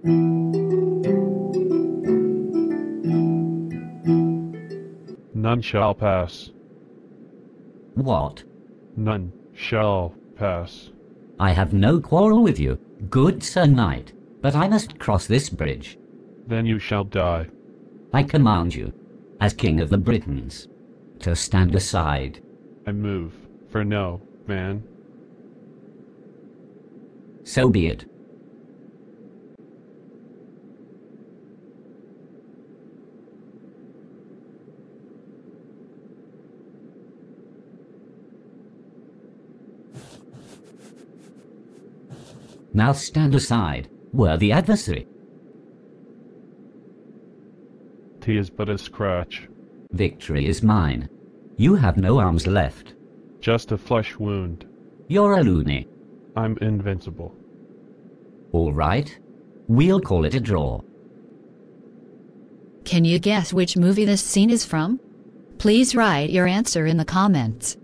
None shall pass. What? None shall pass. I have no quarrel with you, good Sir Knight, but I must cross this bridge. Then you shall die. I command you, as King of the Britons, to stand aside. I move, for no, man. So be it. Now stand aside, worthy adversary. 'Tis but a scratch. Victory is mine. You have no arms left. Just a flesh wound. You're a loony. I'm invincible. All right. We'll call it a draw. Can you guess which movie this scene is from? Please write your answer in the comments.